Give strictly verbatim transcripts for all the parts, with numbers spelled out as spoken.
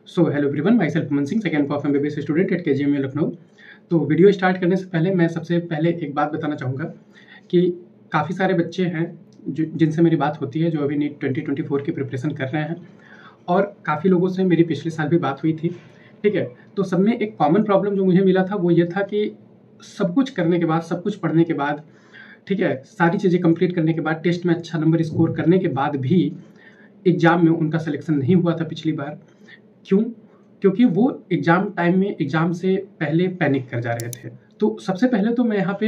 So hello everyone, myself Aman Singh, second of MBBS student at KGMU Lucknow. तो video start करने से पहले मैं सबसे पहले एक बात बताना चाहूँगा कि काफ़ी सारे बच्चे हैं जो जिनसे मेरी बात होती है, जो अभी नीट ट्वेंटी ट्वेंटी फोर की प्रिपरेशन कर रहे हैं, और काफ़ी लोगों से मेरी पिछले साल भी बात हुई थी। ठीक है, तो सब में एक कॉमन प्रॉब्लम जो मुझे मिला था वो ये था कि सब कुछ करने के बाद, सब कुछ पढ़ने के बाद, ठीक है, सारी चीज़ें कंप्लीट करने के बाद, टेस्ट में अच्छा नंबर स्कोर करने के बाद भी एग्ज़ाम में उनका सिलेक्शन नहीं हुआ था पिछली बार। क्यों? क्योंकि वो एग्ज़ाम टाइम में, एग्ज़ाम से पहले पैनिक कर जा रहे थे। तो सबसे पहले तो मैं यहाँ पे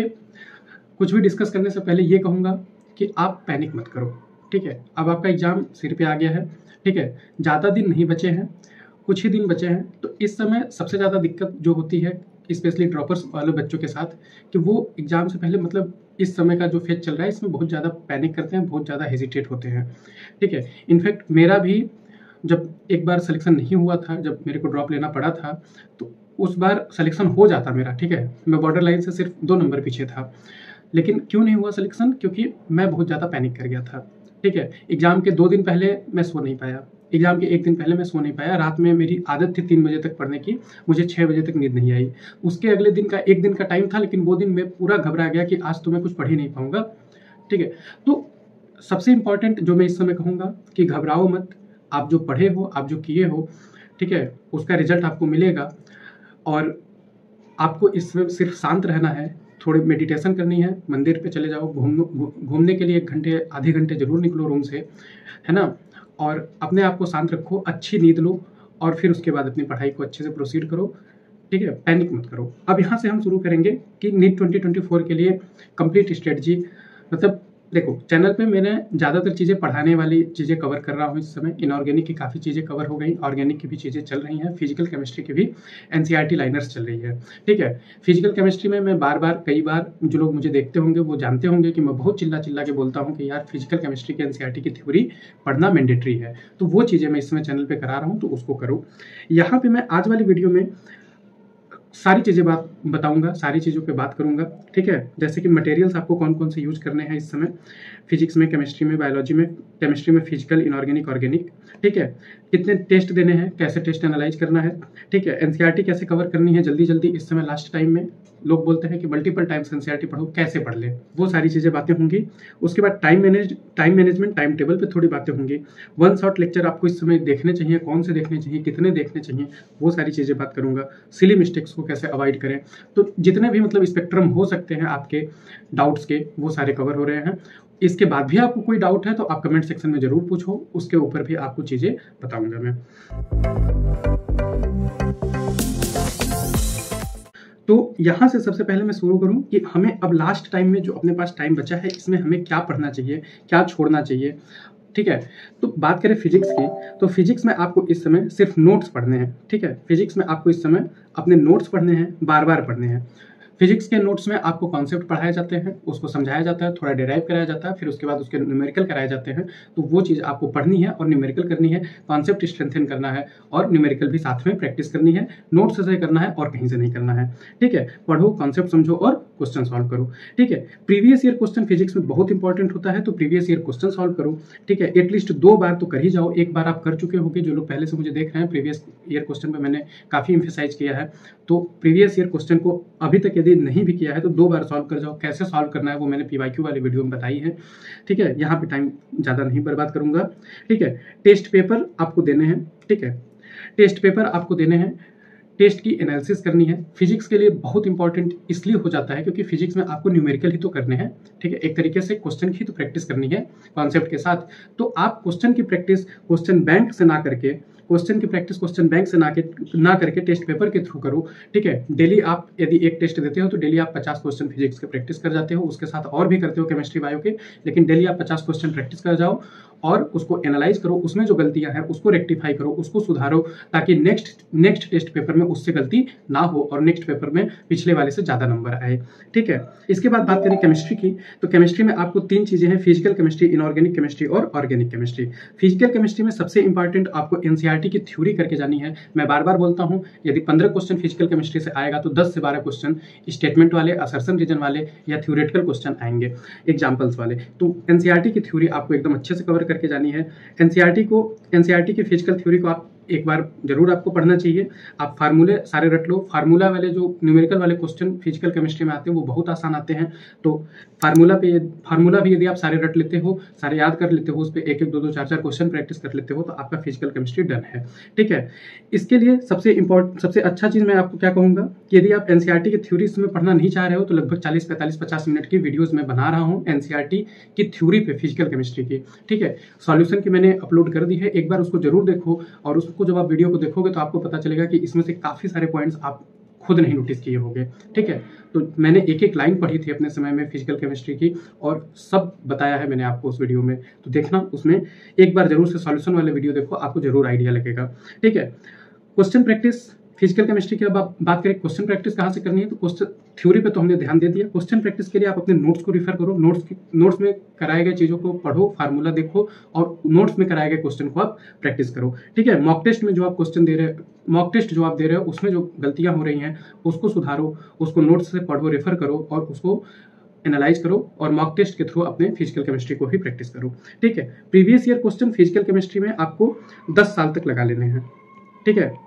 कुछ भी डिस्कस करने से पहले ये कहूँगा कि आप पैनिक मत करो। ठीक है, अब आपका एग्ज़ाम सिर पे आ गया है। ठीक है, ज़्यादा दिन नहीं बचे हैं, कुछ ही दिन बचे हैं। तो इस समय सबसे ज़्यादा दिक्कत जो होती है स्पेशली ड्रॉपर्स वाले बच्चों के साथ, कि वो एग्ज़ाम से पहले, मतलब इस समय का जो फेज चल रहा है, इसमें बहुत ज़्यादा पैनिक करते हैं, बहुत ज़्यादा हेजिटेट होते हैं। ठीक है, इनफैक्ट मेरा भी जब एक बार सिलेक्शन नहीं हुआ था, जब मेरे को ड्रॉप लेना पड़ा था, तो उस बार सिलेक्शन हो जाता मेरा। ठीक है, मैं बॉर्डर लाइन से सिर्फ दो नंबर पीछे था, लेकिन क्यों नहीं हुआ सिलेक्शन? क्योंकि मैं बहुत ज़्यादा पैनिक कर गया था। ठीक है, एग्ज़ाम के दो दिन पहले मैं सो नहीं पाया, एग्ज़ाम के एक दिन पहले मैं सो नहीं पाया। रात में मेरी आदत थी तीन बजे तक पढ़ने की, मुझे छः बजे तक नींद नहीं आई। उसके अगले दिन का एक दिन का टाइम था, लेकिन वो दिन मैं पूरा घबरा गया कि आज तो मैं कुछ पढ़ ही नहीं पाऊँगा। ठीक है, तो सबसे इम्पॉर्टेंट जो मैं इस समय कहूँगा कि घबराओ मत। आप जो पढ़े हो, आप जो किए हो, ठीक है, उसका रिजल्ट आपको मिलेगा। और आपको इसमें सिर्फ शांत रहना है, थोड़ी मेडिटेशन करनी है, मंदिर पे चले जाओ, घूम घूमने के लिए एक घंटे आधे घंटे जरूर निकलो रूम से, है ना, और अपने आप को शांत रखो, अच्छी नींद लो, और फिर उसके बाद अपनी पढ़ाई को अच्छे से प्रोसीड करो। ठीक है, पैनिक मत करो। अब यहाँ से हम शुरू करेंगे कि नीट ट्वेंटी ट्वेंटी फोर के लिए कंप्लीट स्ट्रेटजी। मतलब देखो, चैनल पे मैंने ज़्यादातर चीज़ें पढ़ाने वाली चीज़ें कवर कर रहा हूँ इस समय। इनऑर्गेनिक की काफ़ी चीज़ें कवर हो गई, ऑर्गेनिक की भी चीज़ें चल रही हैं, फिजिकल केमिस्ट्री की भी एनसीईआरटी लाइनर्स चल रही है। ठीक है, फिजिकल केमिस्ट्री में मैं बार बार, कई बार, जो लोग मुझे देखते होंगे वो जानते होंगे कि मैं बहुत चिल्ला चिल्ला के बोलता हूँ कि यार फिजिकल केमिस्ट्री की एनसीईआरटी की थ्योरी पढ़ना मैंडेटरी है। तो वो चीज़ें मैं इस समय चैनल पर करा रहा हूँ, तो उसको करो। यहाँ पर मैं आज वाली वीडियो में सारी चीज़ें बात बताऊंगा, सारी चीज़ों पे बात करूंगा। ठीक है, जैसे कि मटेरियल्स आपको कौन कौन से यूज करने हैं इस समय, फिजिक्स में, केमिस्ट्री में, बायोलॉजी में, केमिस्ट्री में फिजिकल, इनऑर्गेनिक, ऑर्गेनिक। ठीक है, कितने टेस्ट देने हैं, कैसे टेस्ट एनालाइज करना है। ठीक है, एनसीईआरटी कैसे कवर करनी है जल्दी जल्दी इस समय लास्ट टाइम में। लोग बोलते हैं कि मल्टीपल टाइम्स एनसीईआरटी पढ़ो, कैसे पढ़ ले, वो सारी चीज़ें बातें होंगी। उसके बाद time manage time management, time table पे थोड़ी बातें होंगी। वन शॉट लेक्चर आपको इस समय देखने चाहिए, कौन से देखने चाहिए, कितने देखने चाहिए, वो सारी चीज़ें बात करूंगा। सिली मिस्टेक्स को कैसे अवॉइड करें, तो जितने भी मतलब स्पेक्ट्रम हो सकते हैं आपके डाउट्स के, वो सारे कवर हो रहे हैं। इसके बाद भी आपको कोई डाउट है तो आप कमेंट सेक्शन में जरूर पूछो, उसके ऊपर भी आपको चीज़ें बताऊंगा मैं। तो यहाँ से सबसे पहले मैं शुरू करूँ कि हमें अब लास्ट टाइम में जो अपने पास टाइम बचा है, इसमें हमें क्या पढ़ना चाहिए, क्या छोड़ना चाहिए। ठीक है, तो बात करें फिजिक्स की, तो फिजिक्स में आपको इस समय सिर्फ नोट्स पढ़ने हैं। ठीक है, फिजिक्स में आपको इस समय अपने नोट्स पढ़ने हैं, बार बार पढ़ने हैं। फिजिक्स के नोट्स में आपको कॉन्सेप्ट पढ़ाए जाते हैं, उसको समझाया जाता है, थोड़ा डिराइव कराया जाता है, फिर उसके बाद उसके न्यूमेरिकल कराए जाते हैं। तो वो चीज़ आपको पढ़नी है और न्यूमेरिकल करनी है, कॉन्सेप्ट स्ट्रेंथन करना है और न्यूमेरिकल भी साथ में प्रैक्टिस करनी है। नोट्स से करना है और कहीं से नहीं करना है। ठीक है, पढ़ो, कॉन्सेप्ट समझो और क्वेश्चन सॉल्व करो। ठीक है, प्रीवियस ईयर क्वेश्चन फिजिक्स में बहुत इंपॉर्टेंट होता है, तो प्रीवियस ईयर क्वेश्चन सॉल्व करो। ठीक है, एटलीस्ट दो बार तो कर ही जाओ। एक बार आप कर चुके होंगे, जो लोग पहले से मुझे देख रहे हैं, प्रीवियस ईयर क्वेश्चन पे मैंने काफ़ी एम्फेसाइज किया है। तो प्रीवियस ईयर क्वेश्चन को अभी तक यदि नहीं भी किया है तो दो बार सॉल्व कर जाओ। कैसे सॉल्व करना है वो मैंने पीवाईक्यू वाली वीडियो में बताई है। ठीक है, यहाँ पे टाइम ज़्यादा नहीं बर्बाद करूंगा। ठीक है, टेस्ट पेपर आपको देने हैं। ठीक है, टेस्ट पेपर आपको देने हैं, टेस्ट की एनालिसिस करनी है। फिजिक्स के लिए बहुत इंपॉर्टेंट इसलिए हो जाता है क्योंकि फिजिक्स में आपको न्यूमेरिकल ही तो करने हैं। ठीक है, एक तरीके से क्वेश्चन की तो प्रैक्टिस करनी है कॉन्सेप्ट के साथ। तो आप क्वेश्चन की प्रैक्टिस क्वेश्चन बैंक से ना करके, क्वेश्चन की प्रैक्टिस क्वेश्चन बैंक से ना के ना करके टेस्ट पेपर के थ्रू करो। ठीक है, डेली आप यदि एक टेस्ट देते हो तो डेली आप पचास क्वेश्चन फिजिक्स के प्रैक्टिस कर जाते हो, उसके साथ और भी करते हो केमिस्ट्री बायो के, लेकिन डेली आप पचास क्वेश्चन प्रैक्टिस कर जाओ और उसको एनालाइज करो, उसमें जो गलतियां हैं उसको रेक्टिफाई करो, उसको सुधारो, ताकि नेक्स्ट नेक्स्ट टेस्ट पेपर में उससे गलती ना हो और नेक्स्ट पेपर में पिछले वाले से ज़्यादा नंबर आए। ठीक है, इसके बाद बात करें केमिस्ट्री की, तो केमिस्ट्री में आपको तीन चीज़ें हैं, फिजिकल केमिस्ट्री, इनऑर्गेनिक केमिस्ट्री और ऑर्गेनिक केमिस्ट्री। फिजिकल केमिस्ट्री में सबसे इंपॉर्टेंट आपको एनसीईआरटी की थ्योरी करके जानी है। मैं बार बार बोलता हूँ, यदि पंद्रह क्वेश्चन फिजिकल केमिस्ट्री से आएगा तो दस से बारह क्वेश्चन स्टेटमेंट वाले, असर्शन रीजन वाले या थ्योरेटिकल क्वेश्चन आएंगे, एग्जाम्पल्स वाले। तो एनसीईआरटी की थ्योरी आपको एकदम अच्छे से कवर करके जानी है। एनसीईआरटी को एनसीईआरटी की फिजिकल थ्योरी को आप एक बार जरूर आपको पढ़ना चाहिए। आप फार्मूले सारे रट लो। फार्मूला वाले जो न्यूमेरिकल वाले क्वेश्चन फिजिकल केमिस्ट्री में आते हैं वो बहुत आसान आते हैं, तो फार्मूला पे फार्मूला भी यदि आप सारे रट लेते हो, सारे याद कर लेते हो, उस पर एक एक दो दो चार चार क्वेश्चन प्रैक्टिस कर लेते हो, तो आपका फिजिकल केमिस्ट्री डन है। ठीक है, इसके लिए सबसे इंपॉर्टेंट सबसे अच्छा चीज़ मैं आपको क्या कहूँगा कि यदि आप एनसीईआरटी की थ्योरीज में पढ़ना नहीं चाह रहे हो तो लगभग चालीस पैंतालीस पचास मिनट की वीडियोज में बना रहा हूँ एनसीईआरटी की थ्योरी पे फिजिकल केमिस्ट्री की। ठीक है, सॉल्यूशन की मैंने अपलोड कर दी है, एक बार उसको जरूर देखो, और उसको जब आप वीडियो को देखोगे तो आपको पता चलेगा कि इसमें से काफ़ी सारे पॉइंट्स आप खुद नहीं नोटिस किए होंगे। ठीक है, तो मैंने एक एक लाइन पढ़ी थी अपने समय में फिजिकल केमिस्ट्री की, और सब बताया है मैंने आपको उस वीडियो में, तो देखना उसमें एक बार जरूर से सॉल्यूशन वाले वीडियो देखो, आपको जरूर आइडिया लगेगा। ठीक है, क्वेश्चन प्रैक्टिस फिजिकल केमिस्ट्री की अब आप बात करें क्वेश्चन प्रैक्टिस कहाँ से करनी है, तो क्वेश्चन थ्योरी पे तो हमने ध्यान दे दिया। क्वेश्चन प्रैक्टिस के लिए आप अपने नोट्स को रिफर करो, नोट्स की नोट्स में कराए गए चीज़ों को पढ़ो, फार्मूला देखो, और नोट्स में कराए गए क्वेश्चन को आप प्रैक्टिस करो। ठीक है, मॉक टेस्ट में जो आप क्वेश्चन दे रहे मॉक टेस्ट जो आप दे रहे हो उसमें जो गलतियाँ हो रही हैं उसको सुधारो, उसको नोट्स से पढ़ो, रेफर करो, और उसको एनालाइज करो, और मॉक टेस्ट के थ्रू अपने फिजिकल केमिस्ट्री को भी प्रैक्टिस करो। ठीक है, previous year question physical chemistry में आपको दस साल तक लगा लेने हैं। ठीक है,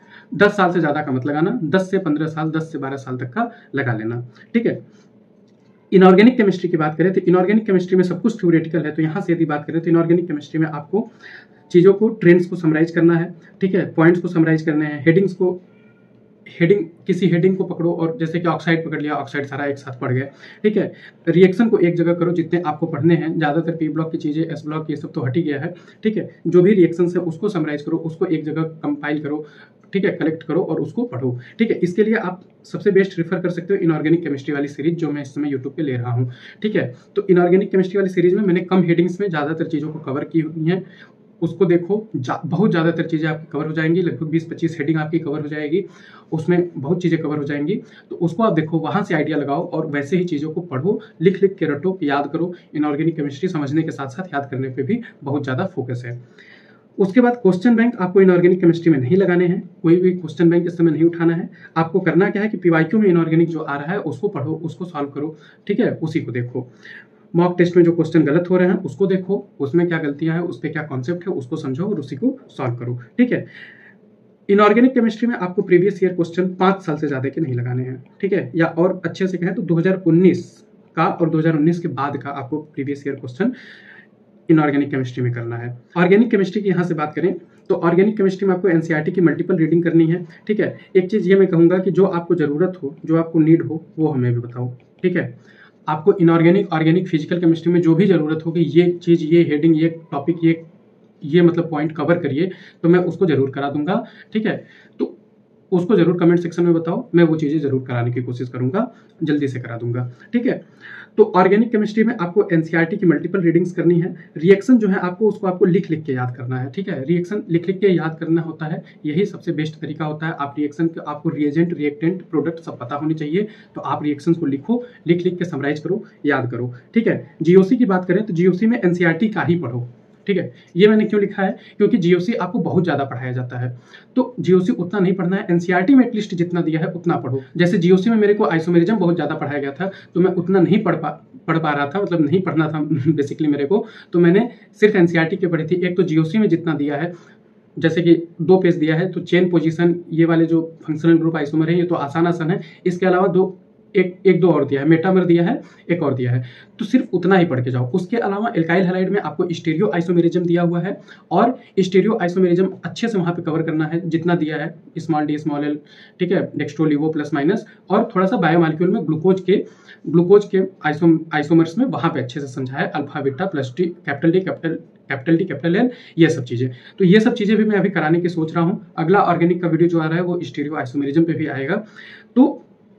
दस साल से ज्यादा का मत लगाना, दस से पंद्रह साल, दस से बारह साल तक का लगा लेना। ठीक है, इनऑर्गेनिक केमिस्ट्री की बात करें तो इनऑर्गेनिक केमिस्ट्री में सब कुछ थ्योरेटिकल है, तो यहाँ से यदि बात करें तो इनऑर्गेनिक केमिस्ट्री में आपको चीज़ों को, ट्रेंड्स को समराइज करना है। ठीक है, पॉइंट्स को समराइज करने हैं, हेडिंग्स को हेडिंग किसी हेडिंग को पकड़ो, और जैसे कि ऑक्साइड पकड़ लिया, ऑक्साइड सारा एक साथ पढ़ गया। ठीक है, रिएक्शन को एक जगह करो जितने आपको पढ़ने हैं, ज़्यादातर पी ब्लॉक की चीज़ें, एस ब्लॉक ये सब तो हट ही गया है। ठीक है, जो भी रिएक्शन है उसको समराइज करो, उसको एक जगह कंपाइल करो, ठीक है, कलेक्ट करो और उसको पढ़ो। ठीक है, इसके लिए आप सबसे बेस्ट रेफर कर सकते हो इनऑर्गेनिक केमिस्ट्री वाली सीरीज जो मैं इस समय यूट्यूब पे ले रहा हूँ। ठीक है, तो इनऑर्गेनिक केमिस्ट्री वाली सीरीज में मैंने कम हेडिंग्स में ज़्यादातर चीज़ों को कवर की हुई हैं, उसको देखो, जा, बहुत ज़्यादातर चीज़ें आपकी कवर हो जाएंगी, लगभग बीस पच्चीस हेडिंग आपकी कवर हो जाएगी, उसमें बहुत चीज़ें कवर हो जाएंगी, तो उसको आप देखो, वहाँ से आइडिया लगाओ और वैसे ही चीज़ों को पढ़ो, लिख लिख के रटो, याद करो। इनऑर्गेनिक केमिस्ट्री समझने के साथ साथ याद करने पे भी बहुत ज़्यादा फोकस है। उसके बाद क्वेश्चन बैंक आपको इनऑर्गेनिक केमिस्ट्री में नहीं लगाने हैं, कोई भी क्वेश्चन बैंक इस समय नहीं उठाना है। आपको करना क्या है कि पीवाईक्यू में इनऑर्गेनिक जो आ रहा है उसको पढ़ो, उसको सॉल्व करो। ठीक है, उसी को देखो। मॉक टेस्ट में जो क्वेश्चन गलत हो रहे हैं उसको देखो, उसमें क्या गलतियां हैं, उस पर क्या कॉन्सेप्ट है उसको समझो और उसी को सॉल्व करो। ठीक है, इनऑर्गेनिक केमिस्ट्री में आपको प्रीवियस ईयर क्वेश्चन पाँच साल से ज़्यादा के नहीं लगाने हैं। ठीक है, या और अच्छे से कहें तो दो हज़ार उन्नीस का और दो हज़ार उन्नीस के बाद का आपको previous year question inorganic chemistry में करना है। ऑर्गेनिक केमिस्ट्री की यहाँ से बात करें तो ऑर्गेनिक केमिस्ट्री में आपको एनसीईआरटी की मल्टीपल रीडिंग करनी है। ठीक है, एक चीज़ ये मैं कहूँगा कि जो आपको ज़रूरत हो, जो आपको नीड हो, वो हमें भी बताओ। ठीक है, आपको इनऑर्गेनिक, ऑर्गेनिक, फिजिकल केमिस्ट्री में जो भी ज़रूरत हो कि ये चीज़, ये हेडिंग, ये टॉपिक, ये ये मतलब पॉइंट कवर करिए, तो मैं उसको ज़रूर करा दूंगा। ठीक है, तो उसको ज़रूर कमेंट सेक्शन में बताओ, मैं वो चीज़ें ज़रूर कराने की कोशिश करूंगा, जल्दी से करा दूंगा। ठीक है, तो ऑर्गेनिक केमिस्ट्री में आपको एनसीईआरटी की मल्टीपल रीडिंग्स करनी है। रिएक्शन जो है आपको उसको आपको लिख लिख के याद करना है। ठीक है, रिएक्शन लिख लिख के याद करना होता है, यही सबसे बेस्ट तरीका होता है। आप रिएक्शन के आपको रिएजेंट, रिएक्टेंट, प्रोडक्ट सब पता होनी चाहिए, तो आप रिएक्शन को लिखो, लिख लिख के समराइज करो, याद करो। ठीक है, जीओसी की बात करें तो जीओसी में एनसीईआरटी का ही पढ़ो। ठीक है, ये मैंने क्यों लिखा है, क्योंकि जीओसी आपको बहुत ज़्यादा पढ़ाया जाता है, तो जीओसी उतना नहीं पढ़ना है, एनसीईआरटी में एटलीस्ट जितना दिया है उतना पढ़ो। जैसे जीओसी में मेरे को आइसोमेरिज्म बहुत ज़्यादा पढ़ाया गया था, तो मैं उतना नहीं पढ़ पा पढ़ पा रहा था, मतलब नहीं पढ़ना था बेसिकली मेरे को, तो मैंने सिर्फ एनसीईआरटी के पढ़ी थी। एक तो जीओसी में जितना दिया है, जैसे कि दो पेज दिया है, तो चेन पोजीशन, ये वाले जो फंक्शनल ग्रुप आइसोमर है ये तो आसान आसान है, इसके अलावा दो एक एक दो और दिया है, मेटामर दिया है, एक और दिया है, तो सिर्फ उतना ही पढ़ के जाओ। उसके अलावा एल्काइल हैलाइड में आपको स्टीरियो आइसोमेरिज्म दिया हुआ है, और स्टीरियो आइसोमेरिज्म अच्छे से वहाँ पे कवर करना है जितना दिया है, स्मॉल डी स्मॉल एल, ठीक है, डेक्स्ट्रोलिवो प्लस माइनस, और थोड़ा सा बायोमॉलिक्यूल में ग्लूकोज के ग्लूकोज के आइसो आइसोमर्स में वहाँ पे अच्छे से समझा है, alpha beta plus T, capital D capital capital D capital L, ये सब चीज़ें। तो ये सब चीज़ें भी मैं अभी कराने की सोच रहा हूँ। अगला ऑर्गेनिक का वीडियो जो आ रहा है वो स्टीरियो आइसोमेरिज्म पे भी आएगा, तो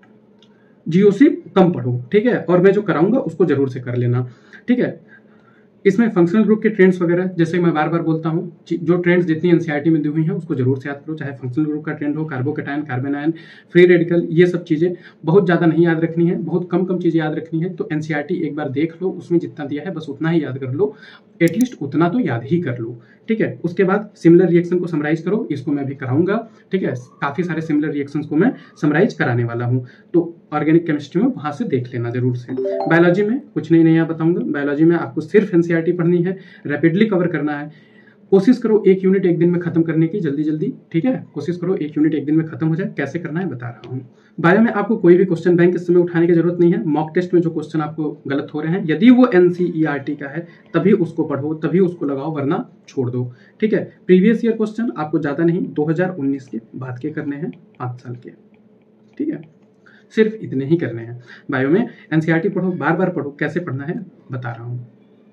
जीओसी कम पढ़ो। ठीक है, और मैं जो कराऊंगा उसको जरूर से कर लेना। ठीक है, इसमें फंक्शनल ग्रुप के ट्रेंड्स वगैरह, जैसे मैं बार बार बोलता हूँ, जो ट्रेंड्स जितनी एनसीईआरटी में दी हुई हैं उसको जरूर से याद करो, चाहे फंक्शनल ग्रुप का ट्रेंड हो, कार्बोकेटायन, कार्बेनायन, फ्री रेडिकल, ये सब चीज़ें बहुत ज़्यादा नहीं याद रखनी है, बहुत कम कम चीज़ें याद रखनी है। तो एनसीईआरटी एक बार देख लो, उसमें जितना दिया है बस उतना ही याद कर लो, एटलीस्ट उतना तो याद ही कर लो। ठीक है, उसके बाद सिमिलर रिएक्शन को समराइज करो, इसको मैं भी कराऊंगा। ठीक है, काफ़ी सारे सिमिलर रिएक्शंस को मैं समराइज कराने वाला हूँ, तो ऑर्गेनिक केमिस्ट्री में वहाँ से देख लेना जरूर से। बायोलॉजी में कुछ नहीं नया बताऊंगा, बायोलॉजी में आपको सिर्फ एनसीईआरटी पढ़नी है, रैपिडली कवर करना है। कोशिश करो एक यूनिट एक दिन में खत्म करने की, जल्दी जल्दी, ठीक है। कोशिश करो एक यूनिट एक दिन में खत्म हो जाए। कैसे करना है बता रहा हूँ। बायो में आपको कोई भी क्वेश्चन बैंक इस समय उठाने की जरूरत नहीं है। मॉक टेस्ट में जो क्वेश्चन आपको गलत हो रहे हैं, यदि वो एनसीईआरटी का है तभी उसको पढ़ो, तभी उसको लगाओ, वरना छोड़ दो, ठीक है। प्रीवियस ईयर क्वेश्चन आपको ज्यादा नहीं, दो हजार उन्नीस के बाद के करने हैं, पाँच साल के, ठीक है। सिर्फ इतने ही करने हैं। बायो में एनसीईआरटी पढ़ो, बार बार पढ़ो। कैसे पढ़ना है बता रहा हूँ।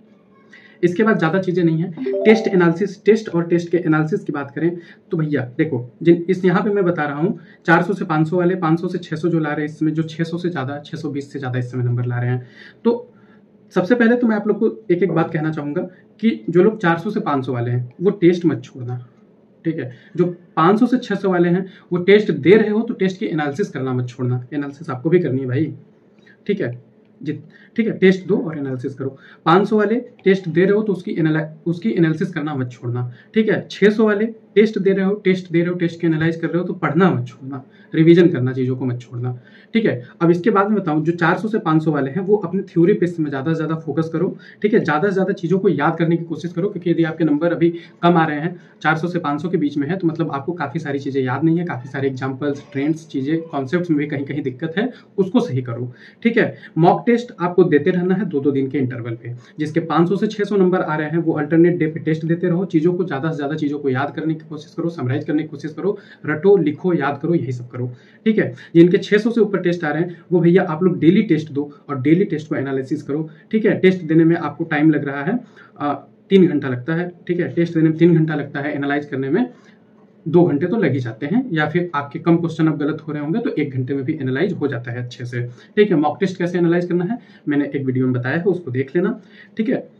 इसके बाद ज़्यादा चीज़ें नहीं है। टेस्ट एनालिसिस, टेस्ट और टेस्ट के एनालिसिस की बात करें तो भैया देखो, जिन इस यहाँ पे मैं बता रहा हूँ चार सौ से पाँच सौ वाले, पाँच सौ से छह सौ जो ला रहे हैं इसमें, जो छह सौ से ज़्यादा, छह सौ बीस से ज़्यादा इस समय नंबर ला रहे हैं। तो सबसे पहले तो मैं आप लोग को एक एक बात कहना चाहूँगा कि जो लोग चार सौ से पाँच सौ वाले हैं वो टेस्ट मत छोड़ना, ठीक है। जो पाँच सौ से छह सौ वाले हैं वो टेस्ट दे रहे हो तो टेस्ट की एनालिसिस करना मत छोड़ना। एनालिसिस आपको भी करनी है भाई, ठीक है। जित ठीक है, टेस्ट दो और एनालिसिस करो। पाँच सौ वाले टेस्ट दे रहे हो तो उसकी एनाला उसकी एनालिसिस करना मत छोड़ना, ठीक है। छह सौ वाले टेस्ट दे रहे हो टेस्ट दे रहे हो टेस्ट की एनालाइज कर रहे हो तो पढ़ना मत छोड़ना, रिवीजन करना, चीज़ों को मत छोड़ना, ठीक है। अब इसके बाद में बताऊं, जो चार सौ से पाँच सौ वाले हैं वो अपने थ्योरी पे में ज़्यादा से ज़्यादा फोकस करो, ठीक है। ज़्यादा से ज़्यादा चीज़ों को याद करने की कोशिश करो, क्योंकि यदि आपके नंबर अभी कम आ रहे हैं, चार सौ से पाँच सौ के बीच में है, तो मतलब आपको काफ़ी सारी चीज़ें याद नहीं है, काफ़ी सारे एग्जाम्पल्स, ट्रेंड्स, चीज़ें, कॉन्सेप्ट्स में भी कहीं कहीं दिक्कत है, उसको सही करो, ठीक है। मॉक टेस्ट आपको देते रहना है दो दो दिन के इंटरवल पे। जिसके पाँच सौ से छह सौ नंबर आ रहे हैं वो अल्टरनेट डे पे टेस्ट देते रहो। चीज़ों को ज़्यादा से ज़्यादा चीज़ों को याद करने की कोशिश करो, समराइज करने की कोशिश करो, रटो, लिखो, याद करो, यही सब करो, ठीक है। जिनके छह सौ से ऊपर टेस्ट आ रहे हैं वो भैया आप लोग डेली टेस्ट दो और डेली टेस्ट को एनालिसिस करो, ठीक है। टेस्ट देने में आपको टाइम लग रहा है आ, तीन घंटा लगता है, ठीक है। टेस्ट देने में तीन घंटा लगता है, एनालाइज करने में दो घंटे तो लग ही जाते हैं, या फिर आपके कम क्वेश्चन अब गलत हो रहे होंगे तो एक घंटे में भी एनालाइज हो जाता है अच्छे से, ठीक है। मॉक टेस्ट कैसे एनालाइज करना है मैंने एक वीडियो में बताया है, उसको देख लेना, ठीक है।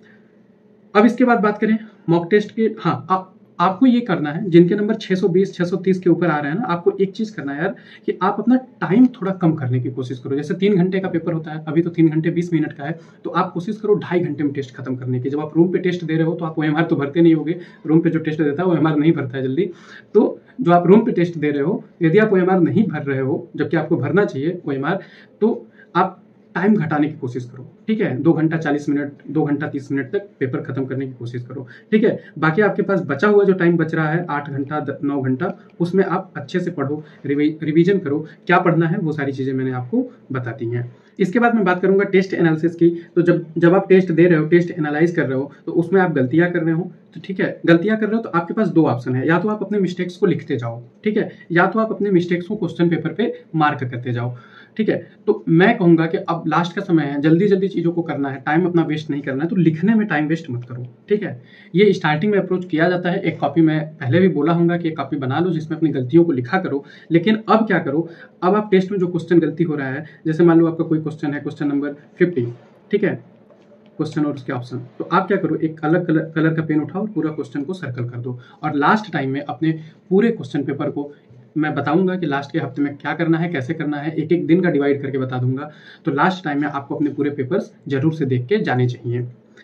अब इसके बाद बात करें मॉक टेस्ट के, हाँ आ, आपको ये करना है, जिनके नंबर छह सौ बीस छह सौ तीस के ऊपर आ रहे हैं ना, आपको एक चीज करना है यार कि आप अपना टाइम थोड़ा कम करने की कोशिश करो। जैसे तीन घंटे का पेपर होता है, अभी तो तीन घंटे बीस मिनट का है, तो आप कोशिश करो ढाई घंटे में टेस्ट खत्म करने की। जब आप रूम पे टेस्ट दे रहे हो तो आप ओएमआर तो भरते नहीं होगे, रूम पे जो टेस्ट देता है ओएमआर नहीं भरता है जल्दी। तो जो आप रूम पे टेस्ट दे रहे हो, यदि आप ओएमआर नहीं भर रहे हो जबकि आपको भरना चाहिए ओएमआर, तो आप टाइम घटाने की कोशिश करो, ठीक है। दो घंटा चालीस मिनट, दो घंटा तीस मिनट तक पेपर खत्म करने की कोशिश करो, ठीक है। बाकी आपके पास बचा हुआ जो टाइम बच रहा है आठ घंटा नौ घंटा, उसमें आप अच्छे से पढ़ो, रिवीजन करो। क्या पढ़ना है वो सारी चीज़ें मैंने आपको बता दी हैं। इसके बाद मैं बात करूंगा टेस्ट एनालिसिस की। तो जब जब आप टेस्ट दे रहे हो, टेस्ट एनालाइज कर रहे हो, तो उसमें आप गलतियां कर रहे हो, तो ठीक है, गलतियां कर रहे हो तो आपके पास दो ऑप्शन है, या तो आप अपने मिस्टेक्स को लिखते जाओ, ठीक है, या तो आप अपने मिस्टेक्स को क्वेश्चन पेपर पे मार्क करते जाओ, ठीक है। तो मैं कहूंगा कि अब लास्ट का समय है, जल्दी जल्दी चीज़ों को करना है, टाइम अपना वेस्ट नहीं करना है, तो लिखने में टाइम वेस्ट मत करो, ठीक है। ये स्टार्टिंग में अप्रोच किया जाता है। एक कॉपी मैं पहले भी बोला हूँ कि एक कॉपी बना लो जिसमें अपनी गलतियों को लिखा करो, लेकिन अब क्या करो, अब आप टेस्ट में जो क्वेश्चन गलती हो रहा है, जैसे मान लो आपका कोई क्वेश्चन है, क्वेश्चन नंबर फिफ्टी, ठीक है, क्वेश्चन और उसके ऑप्शन, तो आप क्या करो, एक अलग कलर कलर का पेन उठाओ और पूरा क्वेश्चन को सर्कल कर दो, और लास्ट टाइम में अपने पूरे क्वेश्चन पेपर को मैं बताऊंगा कि लास्ट के हफ्ते में क्या करना है, कैसे करना है, एक एक दिन का डिवाइड करके बता दूंगा। तो लास्ट टाइम में आपको अपने पूरे पेपर्स जरूर से देख के जाने चाहिए।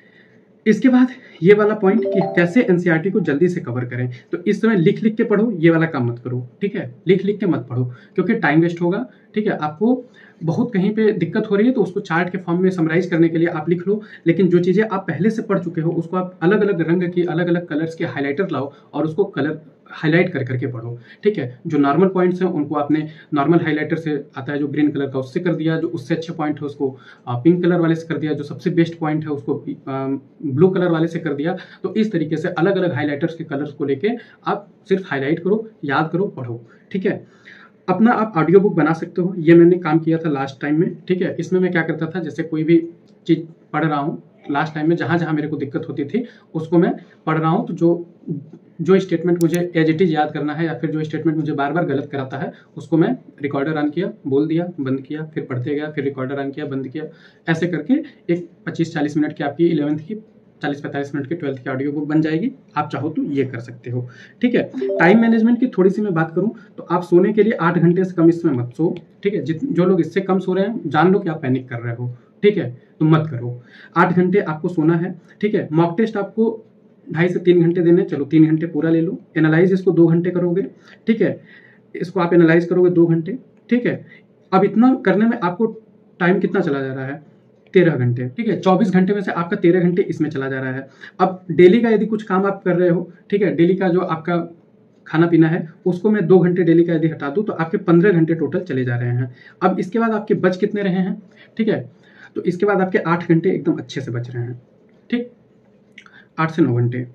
इसके बाद ये वाला पॉइंट कि कैसे एनसीईआरटी को जल्दी से कवर करें, तो इस समय लिख लिख के पढ़ो, ये वाला काम मत करो, ठीक है। लिख लिख के मत पढ़ो क्योंकि टाइम वेस्ट होगा, ठीक है। आपको बहुत कहीं पे दिक्कत हो रही है तो उसको चार्ट के फॉर्म में समराइज करने के लिए आप लिख लो, लेकिन जो चीज़ें आप पहले से पढ़ चुके हो उसको आप अलग अलग रंग की, अलग अलग कलर्स के हाइलाइटर लाओ और उसको कलर हाईलाइट कर करके पढ़ो, ठीक है। जो नॉर्मल पॉइंट्स हैं उनको आपने नॉर्मल हाइलाइटर से आता है जो ग्रीन कलर का, उससे कर दिया, जो उससे अच्छे पॉइंट है उसको पिंक कलर वाले से कर दिया, जो सबसे बेस्ट पॉइंट है उसको ब्लू कलर वाले से कर दिया। तो इस तरीके से अलग अलग हाइलाइटर्स के कलर्स को लेके आप सिर्फ हाईलाइट करो, याद करो, पढ़ो, ठीक है। अपना आप ऑडियो बुक बना सकते हो, ये मैंने काम किया था लास्ट टाइम में, ठीक है। इसमें मैं क्या करता था, जैसे कोई भी चीज़ पढ़ रहा हूँ लास्ट टाइम में, जहाँ जहाँ मेरे को दिक्कत होती थी उसको मैं पढ़ रहा हूँ, तो जो जो स्टेटमेंट मुझे एज इट इज याद करना है या फिर जो स्टेटमेंट मुझे बार बार गलत कराता है उसको मैं रिकॉर्डर ऑन किया, बोल दिया, बंद किया, फिर पढ़ते गया, फिर रिकॉर्डर ऑन किया, बंद किया, ऐसे करके एक पच्चीस चालीस मिनट की आपकी इलेवेंथ की, चालीस पैंतालीस मिनट की ट्वेल्थ की ऑडियो बुक बन जाएगी। आप चाहो तो ये कर सकते हो, ठीक है। टाइम मैनेजमेंट की थोड़ी सी मैं बात करूं तो आप सोने के लिए आठ घंटे से कम इसमें मत सो, ठीक है। जित जो लोग इससे कम सो रहे हैं जान लो कि आप पैनिक कर रहे हो, ठीक है, तो मत करो। आठ घंटे आपको सोना है, ठीक है। मॉक टेस्ट आपको ढाई से तीन घंटे देने, चलो तीन घंटे पूरा ले लो। एनालाइज इसको दो घंटे करोगे, ठीक है, इसको आप एनालाइज करोगे दो घंटे, ठीक है। अब इतना करने में आपको टाइम कितना चला जा रहा है, तेरह घंटे, ठीक है। चौबीस घंटे में से आपका तेरह घंटे इसमें चला जा रहा है। अब डेली का यदि कुछ काम आप कर रहे हो, ठीक है, डेली का जो आपका खाना पीना है उसको मैं दो घंटे डेली का यदि हटा दूं तो आपके पंद्रह घंटे टोटल चले जा रहे हैं। अब इसके बाद आपके बच कितने रहे हैं, ठीक है, तो इसके बाद आपके आठ घंटे एकदम अच्छे से बच रहे हैं, ठीक, आठ से नौ घंटे,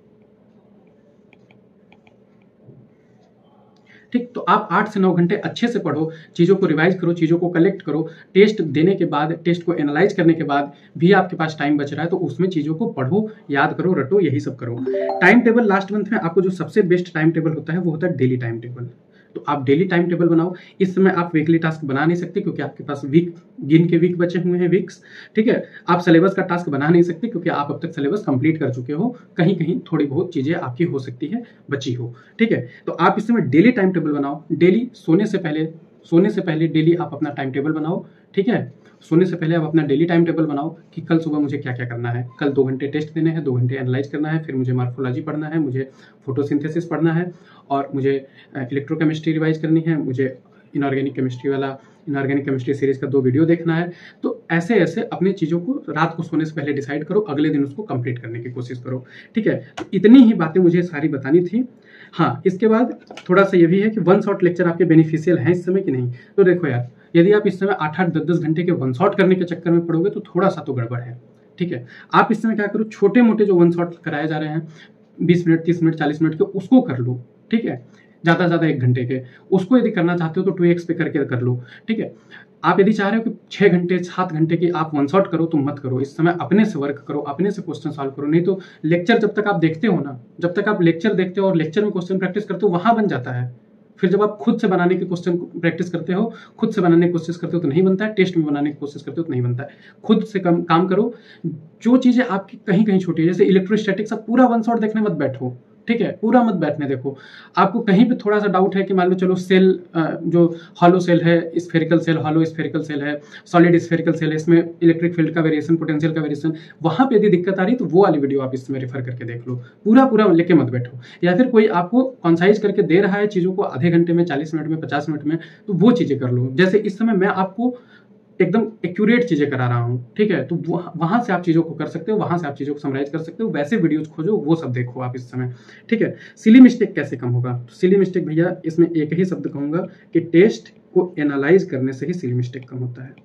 ठीक। तो आप आठ से नौ घंटे अच्छे से पढ़ो, चीज़ों को रिवाइज करो, चीज़ों को कलेक्ट करो। टेस्ट देने के बाद, टेस्ट को एनालाइज करने के बाद भी आपके पास टाइम बच रहा है तो उसमें चीज़ों को पढ़ो, याद करो, रटो, यही सब करो। टाइम टेबल लास्ट मंथ में आपको जो सबसे बेस्ट टाइम टेबल होता है वो होता है डेली टाइम टेबल। तो आप डेली टाइम टेबल बनाओ। इस समय आप वीकली टास्क बना नहीं सकते क्योंकि आपके पास वीक, गिन के वीक बचे हुए हैं, वीक्स, ठीक है। आप सिलेबस का टास्क बना नहीं सकते क्योंकि आप अब तक सिलेबस कंप्लीट कर चुके हो। कहीं कहीं थोड़ी बहुत चीजें आपकी हो सकती है बची हो, ठीक है। तो आप इस समय डेली टाइम टेबल बनाओ। डेली सोने से पहले सोने से पहले डेली आप अपना टाइम टेबल बनाओ, ठीक है। सोने से पहले आप अपना डेली टाइम टेबल बनाओ कि कल सुबह मुझे क्या क्या करना है। कल दो घंटे टेस्ट देने हैं, दो घंटे एनालाइज करना है, फिर मुझे मार्फोलॉजी पढ़ना है, मुझे फोटोसिंथेसिस पढ़ना है और मुझे इलेक्ट्रोकेमिस्ट्री रिवाइज करनी है, मुझे इनऑर्गेनिक केमिस्ट्री वाला इनऑर्गेनिक केमिस्ट्री सीरीज का दो वीडियो देखना है। तो ऐसे ऐसे अपनी चीज़ों को रात को सोने से पहले डिसाइड करो, अगले दिन उसको कंप्लीट करने की कोशिश करो, ठीक है। तो इतनी ही बातें मुझे सारी बतानी थी। हाँ, इसके बाद थोड़ा सा ये भी है कि वन शॉट लेक्चर आपके बेनिफिशियल हैं इस समय कि नहीं। तो देखो यार, यदि आप इस समय आठ आठ दस दस घंटे के वन शॉट करने के चक्कर में पढ़ोगे तो थोड़ा सा तो गड़बड़ है, ठीक है। आप इस समय क्या करो, छोटे मोटे जो वन शॉट कराए जा रहे हैं बीस मिनट, तीस मिनट, चालीस मिनट के, उसको कर लो, ठीक है। ज़्यादा से ज़्यादा एक घंटे के, उसको यदि करना चाहते हो तो टू एक्स पे करके कर लो, ठीक है। आप यदि चाह रहे हो कि छः घंटे सात घंटे की आप वन शॉट करो तो मत करो। इस समय अपने से वर्क करो, अपने से क्वेश्चन सॉल्व करो। नहीं तो लेक्चर जब तक आप देखते हो ना, जब तक आप लेक्चर देखते हो और लेक्चर में क्वेश्चन प्रैक्टिस करते हो वहाँ बन जाता है। फिर जब आप खुद से बनाने की क्वेश्चन प्रैक्टिस करते हो, खुद से बनाने की कोशिश करते हो तो नहीं बनता है, टेस्ट में बनाने की कोशिश करते हो तो नहीं बनता है। खुद से कम काम करो। जो चीज़ें आपकी कहीं कहीं छोटी है, जैसे इलेक्ट्रोस्टैटिक्स, आप पूरा वन शॉट देखने मत बैठो, ठीक है, पूरा मत बैठने देखो। आपको कहीं पे थोड़ा सा डाउट है कि मान लो चलो सेल, जो हॉलो सेल है, spherical shell, hollow spherical shell है, सॉलिड स्फेरिकल सेल है, इसमें इलेक्ट्रिक फील्ड का वेरिएशन, पोटेंशियल का वेरिएशन, वहां पे यदि दिक्कत आ रही तो वो वाली वीडियो आप इसमें रेफर करके देख लो। पूरा पूरा लेके मत बैठो। या फिर कोई आपको कॉन्साइज करके दे रहा है चीज़ों को आधे घंटे में, चालीस मिनट में, पचास मिनट में, तो वो चीज़ें कर लो। जैसे इस समय मैं आपको एकदम एक्यूरेट चीज़ें करा रहा हूँ, ठीक है। तो वहाँ से आप चीज़ों को कर सकते हो, वहाँ से आप चीज़ों को समराइज कर सकते हो। वैसे वीडियोज खोजो, वो सब देखो आप इस समय, ठीक है। सिली मिस्टेक कैसे कम होगा? तो सिली मिस्टेक भैया इसमें एक ही शब्द कहूँगा कि टेस्ट को एनालाइज करने से ही सिली मिस्टेक कम होता है,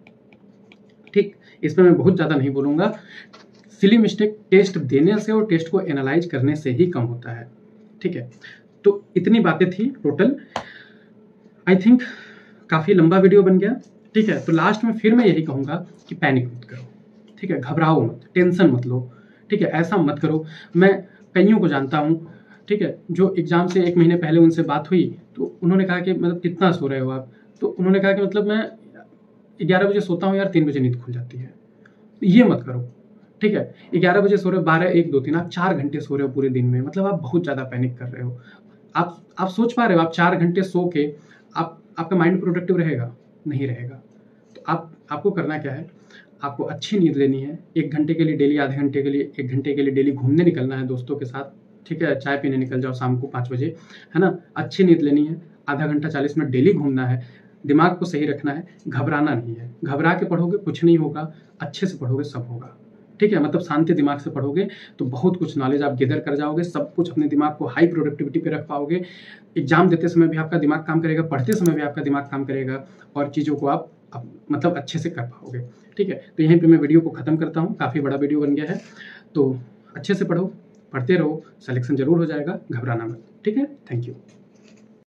ठीक। इसमें मैं बहुत ज़्यादा नहीं बोलूँगा। सिली मिस्टेक टेस्ट देने से और टेस्ट को एनालाइज करने से ही कम होता है, ठीक है। तो इतनी बातें थी टोटल। आई थिंक काफ़ी लंबा वीडियो बन गया, ठीक है। तो लास्ट में फिर मैं यही कहूँगा कि पैनिक मत करो, ठीक है, घबराओ मत, टेंशन मत लो, ठीक है, ऐसा मत करो। मैं कईयों को जानता हूँ, ठीक है, जो एग्ज़ाम से एक महीने पहले उनसे बात हुई तो उन्होंने कहा कि मतलब कितना सो रहे हो आप? तो उन्होंने कहा कि मतलब मैं ग्यारह बजे सोता हूँ यार, तीन बजे नींद खुल जाती है। तो ये मत करो, ठीक है। ग्यारह बजे सो रहे हो, बारह, एक, दो, तीन, आप चार घंटे सो रहे हो पूरे दिन में, मतलब आप बहुत ज़्यादा पैनिक कर रहे हो। आप आप सोच पा रहे हो, आप चार घंटे सो के आप आपका माइंड प्रोडक्टिव रहेगा? नहीं रहेगा। तो आप आपको करना क्या है, आपको अच्छी नींद लेनी है। एक घंटे के लिए डेली, आधे घंटे के लिए, एक घंटे के लिए डेली घूमने निकलना है दोस्तों के साथ, ठीक है। चाय पीने निकल जाओ शाम को पाँच बजे, है ना। अच्छी नींद लेनी है, आधा घंटा चालीस मिनट डेली घूमना है, दिमाग को सही रखना है, घबराना नहीं है। घबरा के पढ़ोगे कुछ नहीं होगा, अच्छे से पढ़ोगे सब होगा, ठीक है। मतलब शांति दिमाग से पढ़ोगे तो बहुत कुछ नॉलेज आप गेदर कर जाओगे, सब कुछ अपने दिमाग को हाई प्रोडक्टिविटी पे रख पाओगे। एग्जाम देते समय भी आपका दिमाग काम करेगा, पढ़ते समय भी आपका दिमाग काम करेगा और चीज़ों को आप, आप मतलब अच्छे से कर पाओगे, ठीक है। तो यहीं पे मैं वीडियो को ख़त्म करता हूँ। काफ़ी बड़ा वीडियो बन गया है, तो अच्छे से पढ़ो, पढ़ते रहो, सिलेक्शन जरूर हो जाएगा, घबराना मत, ठीक है। Thank you.